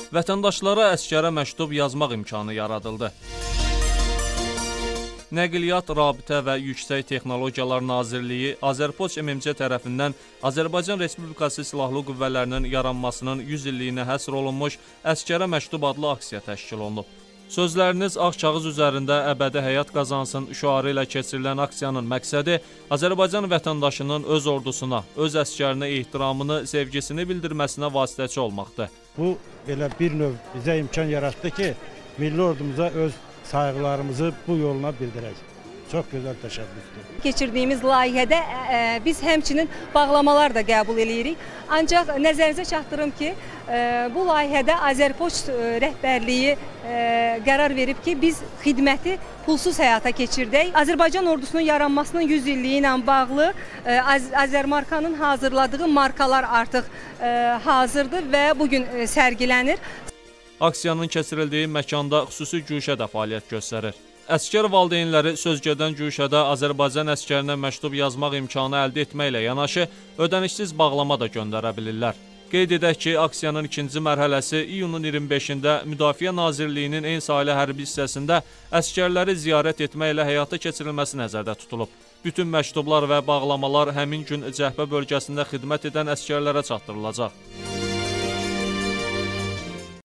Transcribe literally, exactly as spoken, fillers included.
Vətəndaşlara əsgərə məktub yazmaq imkanı yaradıldı. Nəqliyyat, Rabitə və Yüksək Texnologiyalar Nazirliyi Azərpoçt M M C tərəfindən Azərbaycan Respublikası Silahlı Qüvvələrinin yaranmasının yüz illiyinə həsr olunmuş Əsgərə Məktub adlı aksiya təşkil olunub. Sözləriniz ağ kağız üzərində əbədi həyat qazansın şüarı ilə keçirilən aksiyanın məqsədi Azərbaycan vətəndaşının öz ordusuna, öz əsgərinə ehtiramını, sevgisini bildirməsinə vasitəçi olmaqdır. Bu belə bir növ bizə imkan yaratdı ki, milli ordumuza öz sayğılarımızı bu yoluna bildirək. Çox gözəl təşəbbüsdür. Keçirdiyimiz layihədə ə, biz həmçinin bağlamalar da qəbul edirik. Ancaq nəzərinizə çatdırım ki, ə, bu layihədə Azərpoçt rəhbərliyi ə, qərar verib ki, biz xidməti pulsuz həyata keçirdək. Azərbaycan ordusunun yaranmasının yüz illiyi ilə bağlı ə, Az Azərmarkanın hazırladığı markalar artıq ə, hazırdır və bugün ə, sərgilənir. Aksiyanın keçirildiyi məkanda xüsusi güşə də fəaliyyət göstərir. Əsgər valideynləri sözgedən güşədə Azərbaycan əsgərinə məktub yazmaq imkanı əldə etməklə yanaşı, ödənişsiz bağlama da göndərə bilirlər. Qeyd edək ki, aksiyanın ikinci mərhələsi iyunun iyirmi beşində Müdafiə Nazirliyinin Eni Sahili Hərbi hissəsində əsgərləri ziyarət etməklə həyata keçirilməsi nəzərdə tutulub. Bütün məktublar və bağlamalar həmin gün cəhbə bölgəsində xidmət edən əsgərlərə çatdırılacaq.